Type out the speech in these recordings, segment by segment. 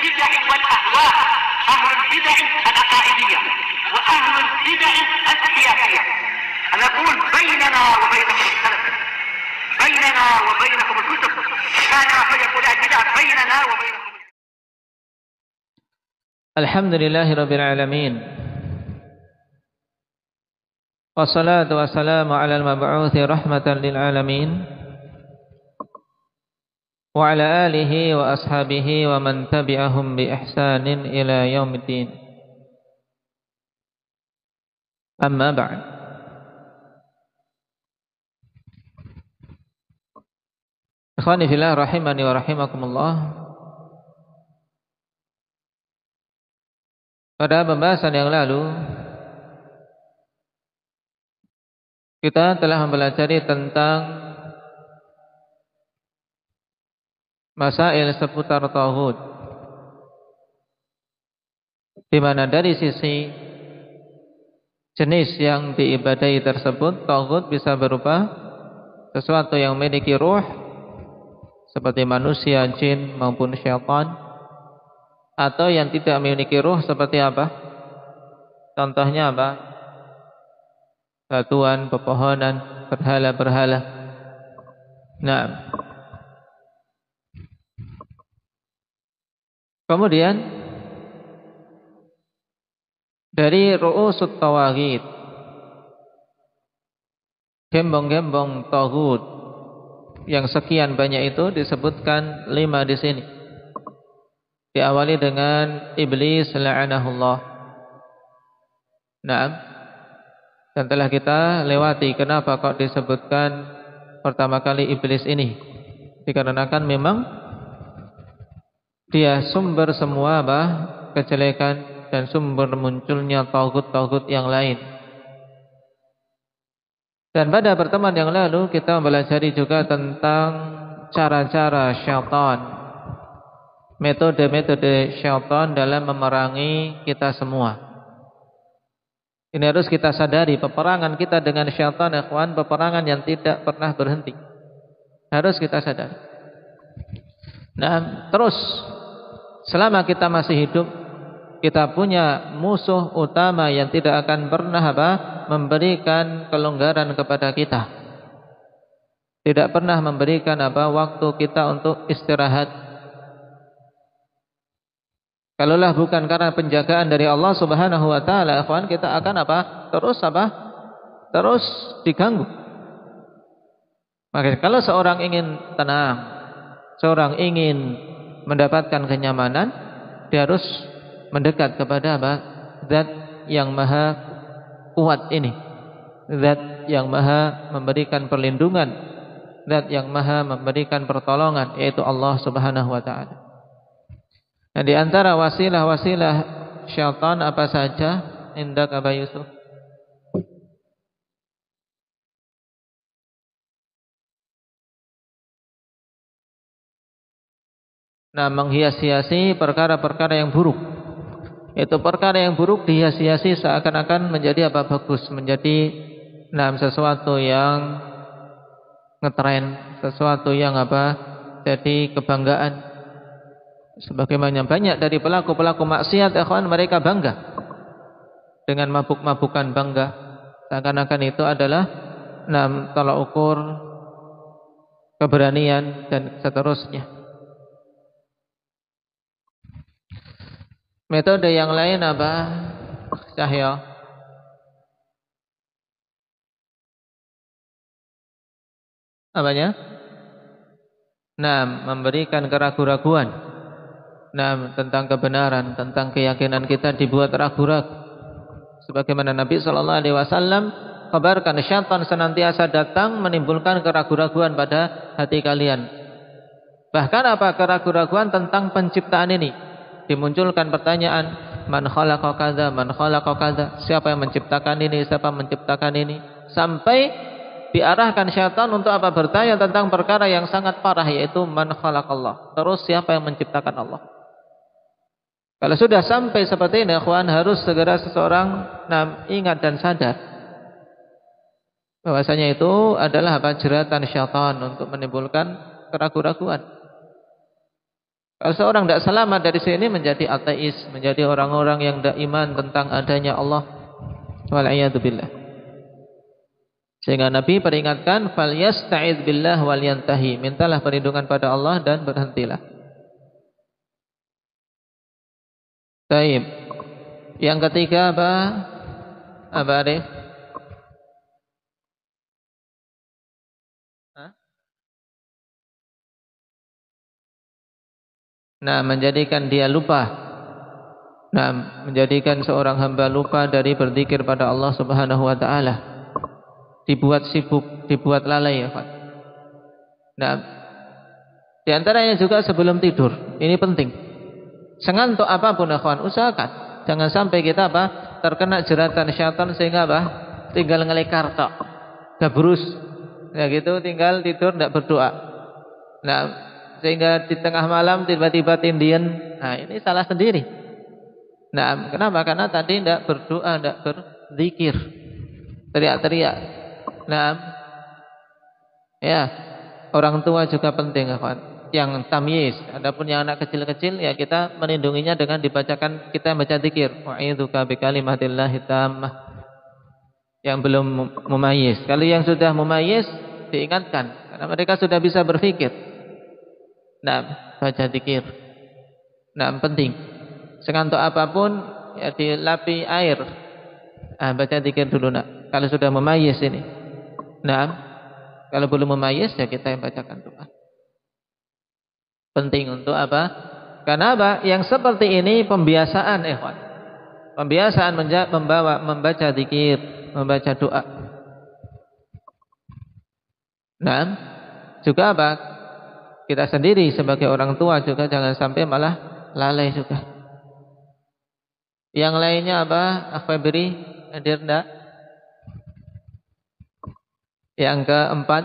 البدع والأهواء، أهل البدع العقائدية وأهل البدع السياسية. أنا أقول بيننا وبينكم السلف، بيننا وبينكم الكتب، كان فيقول البدع بيننا وبينكم. الحمد لله رب العالمين، والصلاة والسلام على المبعوث رحمة للعالمين وعلى آله وأصحابه ومن تبعهم بإحسان إلى يوم الدين. أما بعد، ikhwani fillah rahimani wa rahimakumullah. Pada pembahasan yang lalu kita telah mempelajari tentang masail seputar tauhid, di mana dari sisi jenis yang diibadahi tersebut, tauhid bisa berupa sesuatu yang memiliki ruh seperti manusia, jin maupun syaitan, atau yang tidak memiliki ruh seperti apa? Contohnya apa? Batuan, pepohonan, berhala-berhala. Nah, kemudian dari ru'usut tawaghid, gembong-gembong tauhid yang sekian banyak itu disebutkan 5 di sini. Diawali dengan iblis la'anahullah. Naam. Dan telah kita lewati kenapa kok disebutkan pertama kali iblis ini. Dikarenakan memang dia sumber semua kejelekan dan sumber munculnya tauhid-tauhid yang lain. Dan pada pertemuan yang lalu kita mempelajari juga tentang cara-cara syaitan, metode-metode syaitan dalam memerangi kita semua. Ini harus kita sadari, peperangan kita dengan syaitan, ikhwan, peperangan yang tidak pernah berhenti. Harus kita sadari. Nah, terus selama kita masih hidup, kita punya musuh utama yang tidak akan pernah memberikan kelonggaran kepada kita. Tidak pernah memberikan waktu kita untuk istirahat. Kalaulah bukan karena penjagaan dari Allah Subhanahu wa taala, ikhwan, kita akan terus diganggu. Maka kalau seorang ingin tenang, seorang ingin mendapatkan kenyamanan, dia harus mendekat kepada Zat yang maha kuat ini, Zat yang maha memberikan perlindungan, Zat yang maha memberikan pertolongan, yaitu Allah Subhanahu wa taala. Nah, di antara wasilah-wasilah syaitan apa saja? Indak Aba Yusuf. Nah, menghias-hiasi perkara-perkara yang buruk. Itu perkara yang buruk dihias-hiasi seakan-akan menjadi bagus, menjadi sesuatu yang ngetren, sesuatu yang jadi kebanggaan. Sebagaimana banyak dari pelaku-pelaku maksiat, ikhwan, mereka bangga dengan mabuk-mabukan, bangga seakan-akan itu adalah tolak ukur keberanian dan seterusnya. Metode yang lain apa? Cahyo. Apanya? Memberikan keraguan-raguan. Tentang kebenaran, tentang keyakinan kita dibuat ragu-ragu. Sebagaimana Nabi sallallahu alaihi wasallam kabarkan, syaitan senantiasa datang menimbulkan keraguan-raguan pada hati kalian. Bahkan keraguan-raguan tentang penciptaan ini. Dimunculkan pertanyaan, man khalaqa kadza, man khalaqa kadza, siapa yang menciptakan ini, siapa yang menciptakan ini, sampai diarahkan syaitan untuk bertanya tentang perkara yang sangat parah, yaitu man khalaqallah. Terus siapa yang menciptakan Allah? Kalau sudah sampai seperti ini, ikhwan, harus segera seseorang ingat dan sadar bahwasanya itu adalah jeratan syaitan untuk menimbulkan keraguan-raguan. Kalau seorang tidak selamat dari sini menjadi ateis, menjadi orang-orang yang tidak iman tentang adanya Allah. Wal'iyadzubillah. Sehingga Nabi peringatkan, falyasta'idz billah wal yantahi. Mintalah perlindungan pada Allah dan berhentilah. Baik. Yang ketiga apa? Apa Arif? Nah, menjadikan dia lupa. Nah, menjadikan seorang hamba lupa dari berzikir pada Allah Subhanahu wa taala. Dibuat sibuk, dibuat lalai ya, Pak. Nah, di antaranya juga sebelum tidur. Ini penting. Sengantuk apapun ya, kawan, usahakan jangan sampai kita apa? Terkena jeratan syaitan sehingga apa? Tinggal ngelekar tok. Gabrus. Ya gitu, tinggal tidur tidak berdoa. Nah, sehingga di tengah malam tiba-tiba tindian. Nah, ini salah sendiri. Nah, kenapa? Karena tadi tidak berdoa, tidak berzikir, teriak-teriak. Nah, ya, orang tua juga penting, kawan. Yang tamyiz. Adapun yang anak kecil-kecil, ya kita melindunginya dengan dibacakan, kita baca zikir. Wa'idzuka bikalimatillahi tammah. Yang belum mumayyiz. Kalau yang sudah mumayyiz, diingatkan, karena mereka sudah bisa berpikir. Nah, baca zikir. Nah, penting. Sekantuk apapun ya dilapi air. Baca zikir dulu nak. Kalau sudah memayyiz ini. Nah, kalau belum memayyiz ya kita yang bacakan doa. Penting untuk apa? Karena apa? Yang seperti ini pembiasaan, ikhwan. Pembiasaan membaca zikir, membaca doa. Nah, juga apa? Kita sendiri sebagai orang tua juga jangan sampai malah lalai juga. Yang lainnya apa? Akhwabiri hadir enggak? Yang keempat,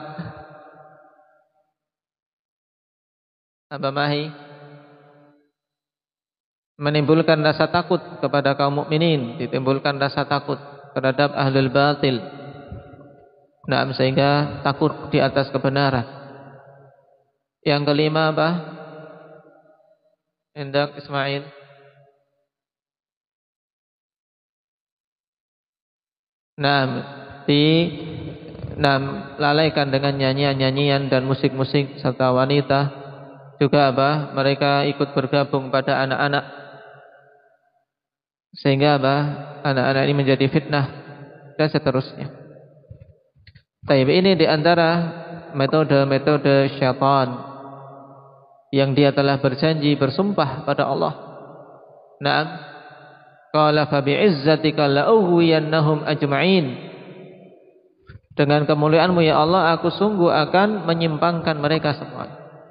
apa Mahi? Menimbulkan rasa takut kepada kaum mukminin, ditimbulkan rasa takut terhadap ahlul batil. Nah, sehingga takut di atas kebenaran. Yang kelima apa? Indak Ismail. Nah, lalaikan dengan nyanyian-nyanyian dan musik-musik serta wanita. Juga apa? Mereka ikut bergabung pada anak-anak. Sehingga apa? Anak-anak ini menjadi fitnah dan seterusnya. Tapi ini diantara metode-metode syaitan yang dia telah berjanji bersumpah pada Allah. Naam, qala fa bi'izzatika la'ughwiyannahum ajma'in. Dengan kemuliaanmu ya Allah, aku sungguh akan menyimpangkan mereka semua.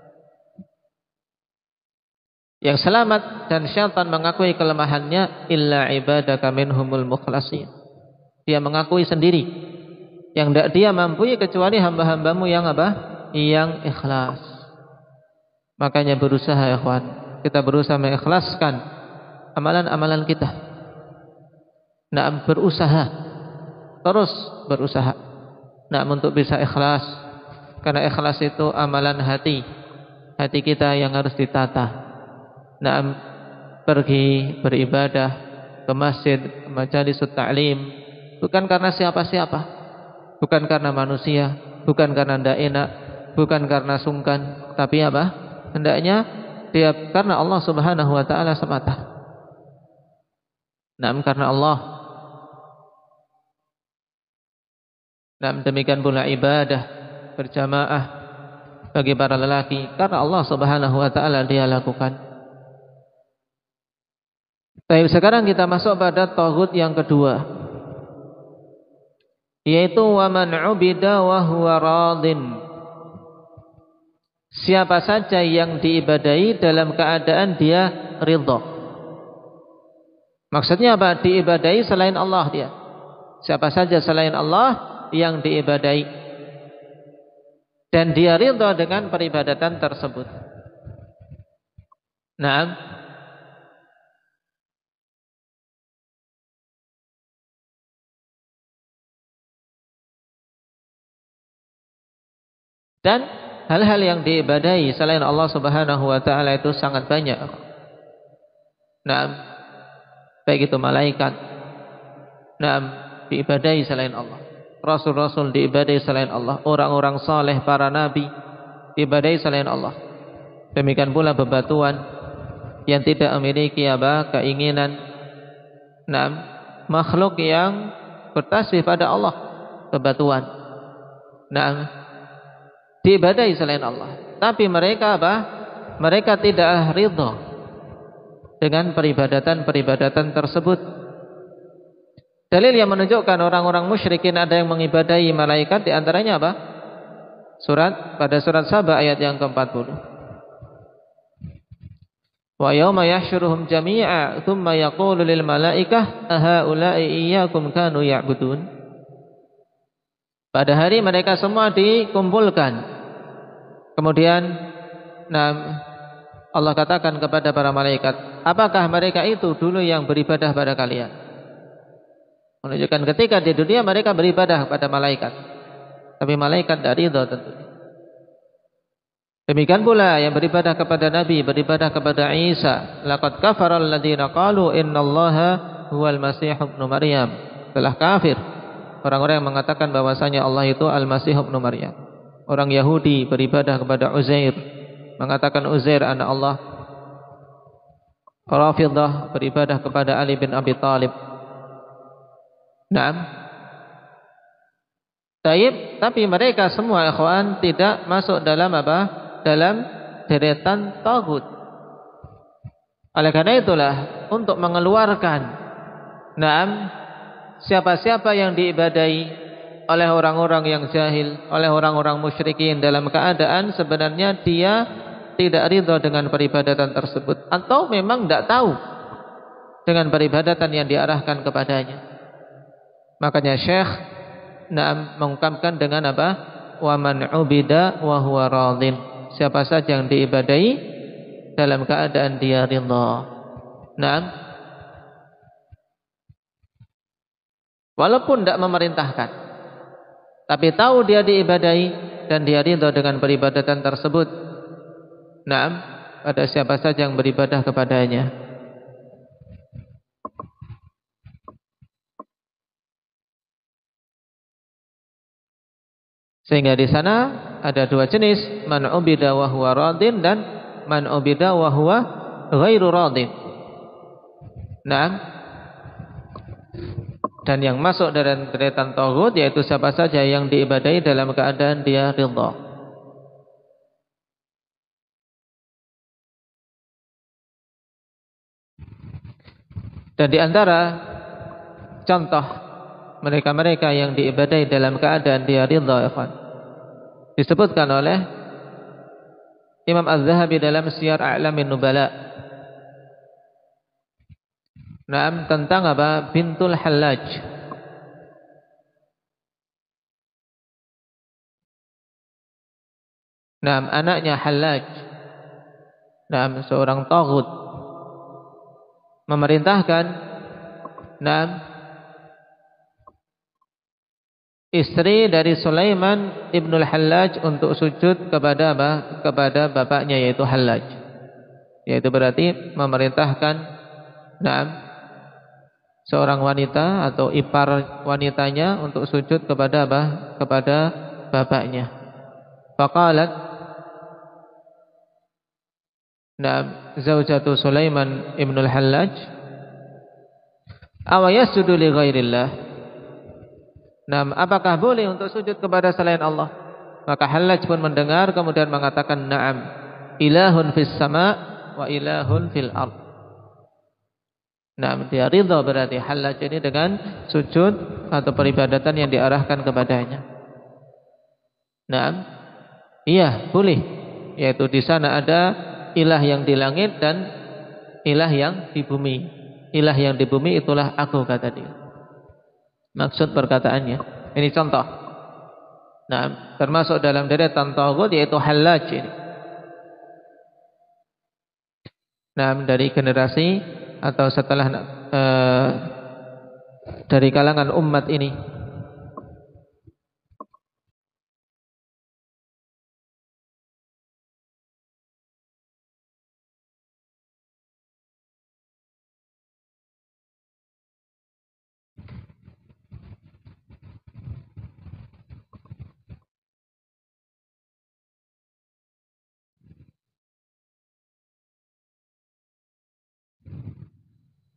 Yang selamat dan syaitan mengakui kelemahannya, illa ibadaka minhumul mukhlasin. Dia mengakui sendiri yang tidak dia mampu kecuali hamba-hambamu yang apa? Yang ikhlas. Makanya berusaha ya kawan, kita berusaha mengikhlaskan amalan-amalan kita. Nah, berusaha, terus berusaha. Nah, untuk bisa ikhlas, karena ikhlas itu amalan hati, hati kita yang harus ditata. Nah, pergi beribadah ke masjid, ke majalisut ta'lim, bukan karena siapa-siapa, bukan karena manusia, bukan karena tidak enak, bukan karena sungkan, tapi apa? Hendaknya dia karena Allah Subhanahu wa taala semata. Naam, karena Allah. Naam, demikian pula ibadah berjamaah bagi para lelaki karena Allah Subhanahu wa taala dia lakukan. Baik, sekarang kita masuk pada taghut yang kedua, yaitu wa man 'ubida wa huwa radin. Siapa saja yang diibadahi dalam keadaan dia ridha. Maksudnya apa? Diibadahi selain Allah dia. Siapa saja selain Allah yang diibadahi dan dia ridha dengan peribadatan tersebut. Naam. Dan hal-hal yang diibadahi selain Allah Subhanahu wa taala itu sangat banyak. Nah, baik itu malaikat, nah, diibadahi selain Allah. Rasul-rasul diibadahi selain Allah. Orang-orang saleh, para nabi diibadahi selain Allah. Demikian pula bebatuan yang tidak memiliki keinginan. Nah, makhluk yang bertasbih pada Allah, bebatuan. Nah, diibadahi selain Allah. Tapi mereka Mereka tidak ridha dengan peribadatan tersebut. Dalil yang menunjukkan orang-orang musyrikin ada yang mengibadahi malaikat, di antaranya pada surat Saba ayat yang ke-40. Wa yauma yahsyuruhum jami'a tsumma yaqulu lil malaikah ahaula'i iyyakum kanu ya'budun. Pada hari mereka semua dikumpulkan. Kemudian Allah katakan kepada para malaikat, apakah mereka itu dulu yang beribadah pada kalian? Menunjukkan ketika di dunia mereka beribadah pada malaikat, tapi malaikat tidak ridha tentunya. Demikian pula yang beribadah kepada Nabi, beribadah kepada Isa. Laqad kafara alladziina qalu innallaha huwal masih ibnu Maryam. Telah kafir orang-orang yang mengatakan bahwasanya Allah itu Al-Masih ibnu Maryam. Orang Yahudi beribadah kepada Uzair, mengatakan Uzair anak Allah. Rafidhah beribadah kepada Ali bin Abi Thalib. Naam. Tapi mereka semua ikhwan tidak masuk dalam dalam deretan taghut. Oleh karena itulah untuk mengeluarkan siapa-siapa yang diibadahi oleh orang-orang yang jahil, oleh orang-orang musyrikin dalam keadaan sebenarnya dia tidak ridha dengan peribadatan tersebut, atau memang tidak tahu dengan peribadatan yang diarahkan kepadanya. Makanya Syekh mengungkapkan dengan wa man ubida wa huwa radin. Siapa saja yang diibadahi dalam keadaan dia ridha. Walaupun tidak memerintahkan, tapi tahu dia diibadahi dan dia ridha dengan peribadatan tersebut. Pada siapa saja yang beribadah kepadanya. Sehingga di sana ada dua jenis, man ubida wa huwa radin dan man ubida wa huwa ghairu radin. Dan yang masuk dalam deretan taghut yaitu siapa saja yang diibadahi dalam keadaan dia ridha. Dan di antara contoh mereka-mereka yang diibadahi dalam keadaan dia ridha, disebutkan oleh Imam Az-Zahabi dalam Siyar A'lamin Nubala. Tentang Bintul Hallaj. Anaknya Hallaj. Seorang taghut memerintahkan istri dari Sulaiman ibnul Hallaj untuk sujud kepada bapaknya yaitu Hallaj. Yaitu berarti memerintahkan seorang wanita atau ipar wanitanya untuk sujud kepada bapaknya. Faqalat zaujatu Sulaiman ibnul Hallaj aw yasjudu li ghairillah. Apakah boleh untuk sujud kepada selain Allah? Maka Hallaj pun mendengar kemudian mengatakan na'am. Ilahun fis sama' wa ilahun fil ard. Dia ridha berarti Hallaj ini dengan sujud atau peribadatan yang diarahkan kepadanya. Iya, boleh. Yaitu di sana ada ilah yang di langit dan ilah yang di bumi. Ilah yang di bumi itulah aku, kata dia. Maksud perkataannya. Ini contoh. Termasuk dalam deretan taghut yaitu Hallaj ini. Dari generasi atau setelah dari kalangan umat ini.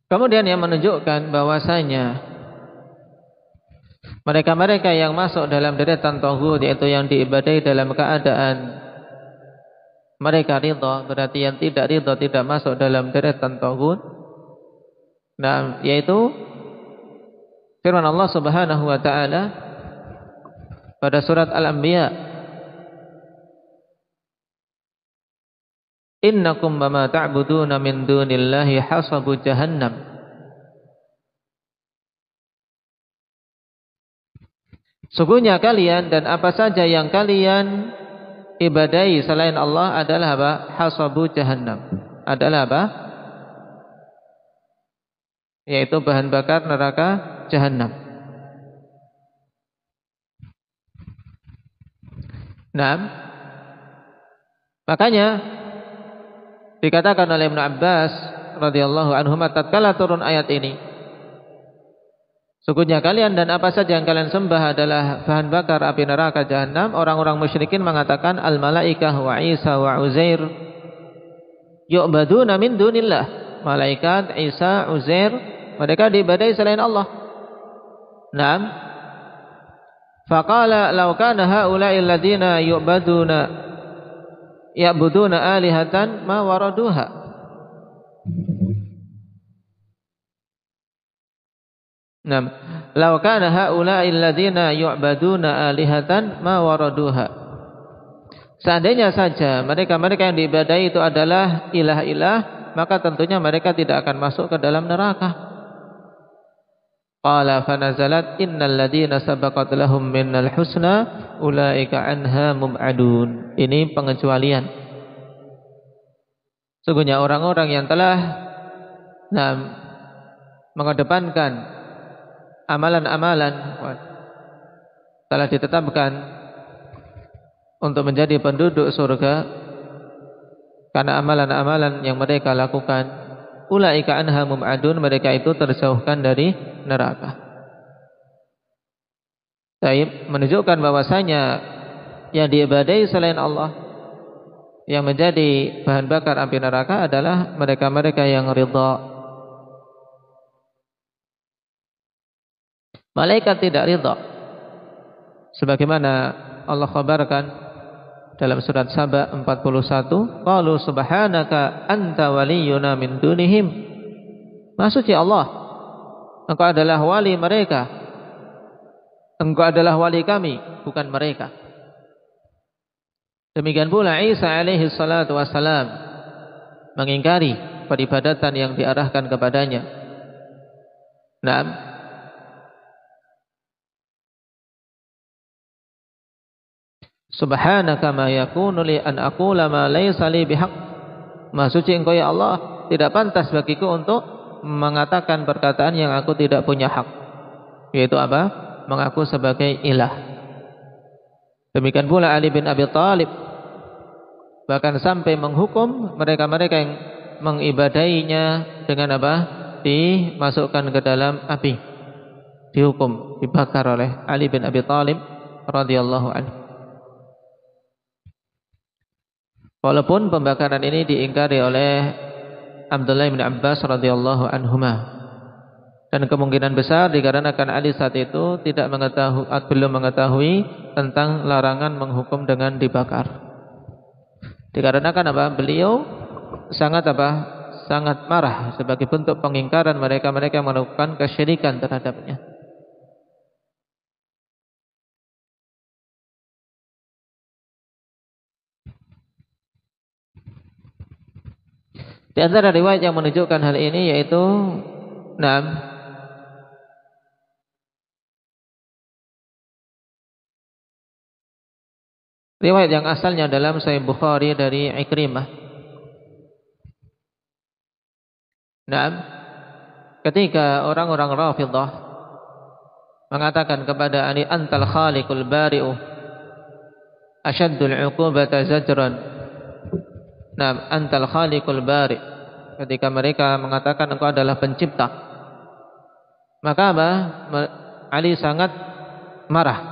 Kemudian yang menunjukkan bahwasanya mereka-mereka yang masuk dalam deretan taghut, yaitu yang diibadahi dalam keadaan mereka ridha, berarti yang tidak ridha tidak masuk dalam deretan taghut. Nah, yaitu firman Allah Subhanahu wa taala pada surat Al-Anbiya, innakum ma ta'buduna min dunillahi hasabu jahannam. Sungguhnya kalian dan apa saja yang kalian ibadahi selain Allah adalah apa? Hasabu jahannam. Adalah apa? Yaitu bahan bakar neraka jahannam. Nah, makanya dikatakan oleh Ibnu Abbas radhiyallahu anhu tatkala turun ayat ini, sungguhnya kalian dan apa saja yang kalian sembah adalah bahan bakar api neraka jahanam. Orang-orang musyrikin mengatakan al-malaikah wa Isa wa Uzair yu'baduna min dunillah. Malaikat, Isa, Uzair, mereka diibadahi selain Allah. Naam. Faqala law kana haula'i alladziina ya'buduna alihatan ma waraduha. Naam, law kana haula'i alladziina yu'baduna alihatan ma waraduha. Seandainya saja mereka-mereka yang diibadahi itu adalah ilah-ilah, maka tentunya mereka tidak akan masuk ke dalam neraka. Qala fanazalat innal ladzina sabaqat lahum minnal husna ulaika anha mub'adun. Ini pengecualian. Sungguhnya orang-orang yang telah mengedepankan amalan-amalan telah ditetapkan untuk menjadi penduduk surga karena amalan-amalan yang mereka lakukan. Ulaika anha mub'adun, mereka itu terjauhkan dari neraka. Taib menunjukkan bahwasanya yang diibadahi selain Allah, yang menjadi bahan bakar api neraka adalah mereka-mereka yang ridha. Malaikat tidak ridha, sebagaimana Allah khabarkan dalam surat Saba 41, qalu subhanaka anta waliyuna min dunihim. Maksudnya Allah, engkau adalah wali mereka, engkau adalah wali kami, bukan mereka. Demikian pula Isa alaihi salatu wassalam mengingkari peribadatan yang diarahkan kepadanya. Naam. Subhanaka ma yakunu li an aqula ma laysa li bihaq. Maha suci engkau ya Allah, tidak pantas bagiku untuk mengatakan perkataan yang aku tidak punya hak. Yaitu apa? Mengaku sebagai ilah. Demikian pula Ali bin Abi Thalib bahkan sampai menghukum mereka-mereka yang mengibadahinya dengan apa? Dimasukkan ke dalam api. Dihukum, dibakar oleh Ali bin Abi Thalib radhiyallahu anhu. Walaupun pembakaran ini diingkari oleh Abdullah bin Abbas radhiyallahu anhuma, dan kemungkinan besar dikarenakan Ali saat itu belum mengetahui tentang larangan menghukum dengan dibakar. Dikarenakan apa? Beliau sangat marah sebagai bentuk pengingkaran mereka-mereka yang melakukan kesyirikan terhadapnya. Di antara riwayat yang menunjukkan hal ini yaitu riwayat yang asalnya dalam Sahih Bukhari dari Ikrimah. Ketika orang-orang Rafidhah mengatakan kepada Ali, antal khaliqul bari'u asyaddul 'uqubata zajran. Antal khaliqul bari'. Ketika mereka mengatakan engkau adalah pencipta, maka apa? Ali sangat marah.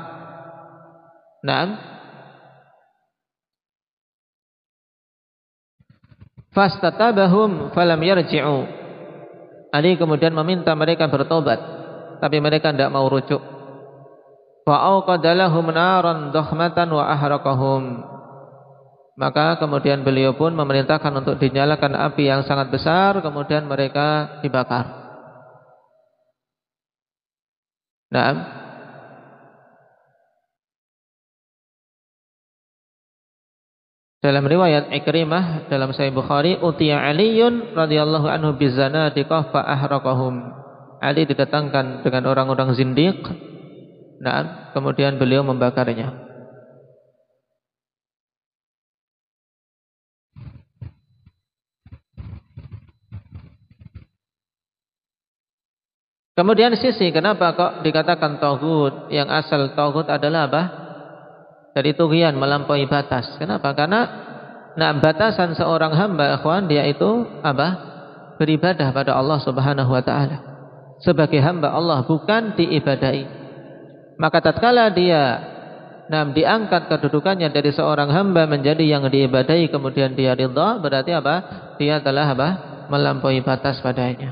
Fastatabahum falam yarji'u. Ali kemudian meminta mereka bertobat, tapi mereka tidak mau rujuk. Fa'auqada lahum naran dakhmatan wa ahraqahum. Maka kemudian beliau pun memerintahkan untuk dinyalakan api yang sangat besar, kemudian mereka dibakar. Naam. Dalam riwayat Ikrimah dalam Sahih Bukhari, utiya Aliyun radhiyallahu anhu bizanadiqah fa ahraqahum. Ali didatangkan dengan orang-orang zindiq. Nah, kemudian beliau membakarnya. Kemudian sisi kenapa kok dikatakan taghut? Yang asal taghut adalah apa? Dari tughyan, melampaui batas. Kenapa? Karena batasan seorang hamba, ikhwan, dia itu apa? Beribadah pada Allah Subhanahu wa taala. Sebagai hamba Allah, bukan diibadahi. Maka tatkala dia diangkat kedudukannya dari seorang hamba menjadi yang diibadahi, kemudian dia ridha, berarti apa? Dia telah apa? Melampaui batas padanya.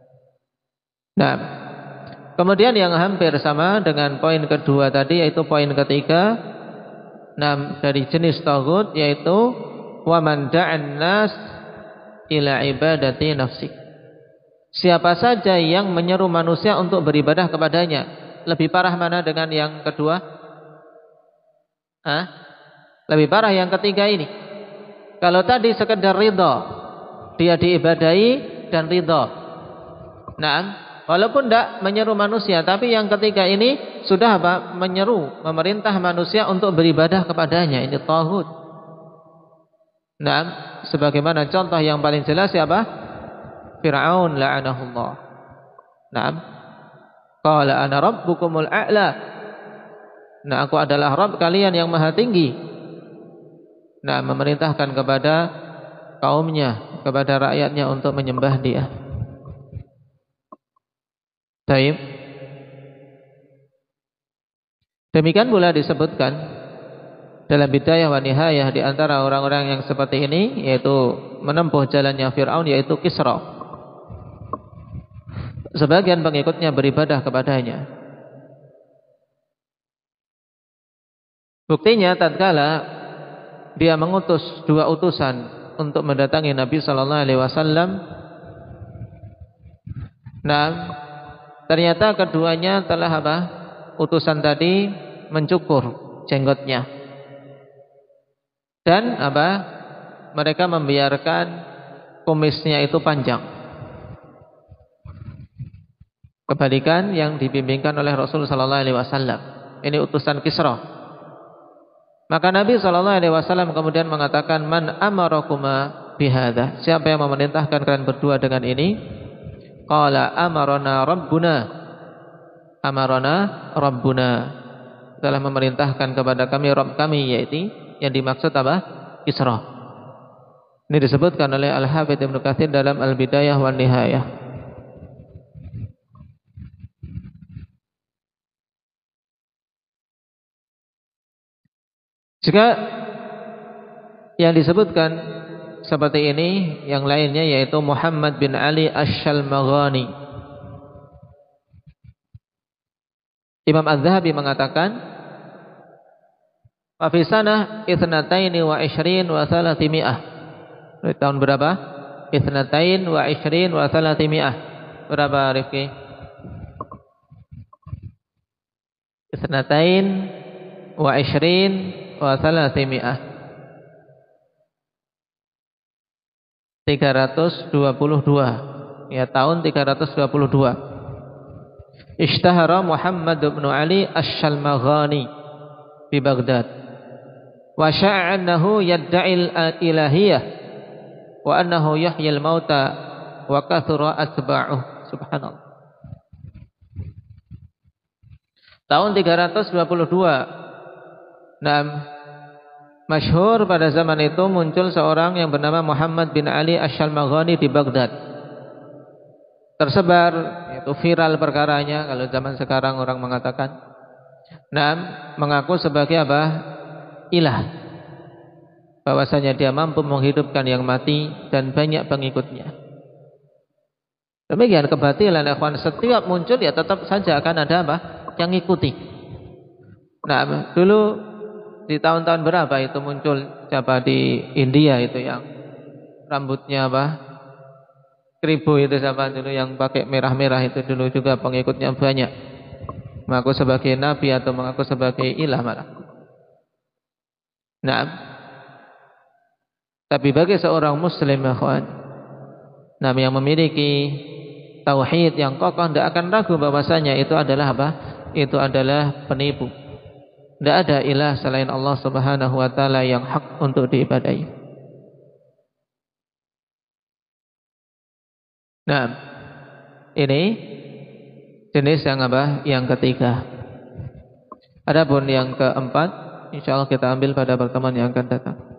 Kemudian yang hampir sama dengan poin kedua tadi, yaitu poin ketiga, dari jenis taghut, yaitu wa man da'an nas ila ibadati nafsi. Siapa saja yang menyeru manusia untuk beribadah kepadanya. Lebih parah mana dengan yang kedua? Lebih parah yang ketiga ini. Kalau tadi sekedar ridha, dia diibadahi dan ridha. Walaupun tidak menyeru manusia, tapi yang ketiga ini sudah apa? Menyeru, memerintah manusia untuk beribadah kepadanya. Ini taghut. Sebagaimana contoh yang paling jelas siapa? Fir'aun la'anahullah. Qala ana rabbukumul a'la. Aku adalah Rabb kalian yang maha tinggi. Memerintahkan kepada kaumnya, kepada rakyatnya untuk menyembah dia. Baik. Demikian pula disebutkan dalam Bidayah wa Nihayah di antara orang-orang yang seperti ini, yaitu menempuh jalannya Fir'aun, yaitu Kisra. Sebagian pengikutnya beribadah kepadanya. Buktinya tatkala dia mengutus 2 utusan untuk mendatangi Nabi sallallahu alaihi wasallam. Ternyata keduanya telah apa? Utusan tadi mencukur jenggotnya. Dan apa? Mereka membiarkan kumisnya itu panjang. Kebalikan yang dibimbingkan oleh Rasul sallallahu alaihi wasallam. Ini utusan Kisra. Maka Nabi sallallahu alaihi wasallam kemudian mengatakan, "Man amarakuma bihadza?" Siapa yang memerintahkan kalian berdua dengan ini? Qala amarana rabbuna. Amarana rabbuna. Telah memerintahkan kepada kami Rabb kami, yaitu yang dimaksud apa? Kisra. Ini disebutkan oleh Al-Hafidz Ibnu Katsir dalam Al-Bidayah wa Nihayah. Jika yang disebutkan seperti ini, yang lainnya yaitu Muhammad bin Ali Asy-Syalmaghani. Imam Az-Zahabi mengatakan, wa fi sanah 22 wa 300. Di tahun berapa? 22 wa 300. Berapa, Rifki? 22 wa 300. 322. Ya, tahun 322. Ishtahara Muhammad bin Ali Asy-Syalmaghani di Baghdad. Wa sya'a annahu yad'il ilahiyah wa annahu yuhyil mauta wa kathura atba'uh. Subhanallah. Tahun 322. Masyhur pada zaman itu muncul seorang yang bernama Muhammad bin Ali Asy-Syalmaghani di Baghdad. Tersebar, itu viral perkaranya kalau zaman sekarang orang mengatakan. Mengaku sebagai apa? Ilah. Bahwasanya dia mampu menghidupkan yang mati dan banyak pengikutnya. Demikian kebatilan ikhwan, setiap muncul ya tetap saja akan ada apa? Yang ikuti. Nah, dulu di tahun-tahun berapa itu muncul siapa di India itu yang rambutnya apa? Kribo itu siapa dulu yang pakai merah-merah itu dulu juga pengikutnya banyak. Mengaku sebagai nabi atau mengaku sebagai ilah malah. Nah, tapi bagi seorang muslim ikhwan, nah yang memiliki tauhid yang kokoh tidak akan ragu bahwasanya itu adalah apa? Itu adalah penipu. Tidak ada ilah selain Allah Subhanahu wa taala yang hak untuk diibadahi. Nah, ini jenis yang apa? Yang ketiga. Adapun yang keempat, insyaallah kita ambil pada pertemuan yang akan datang.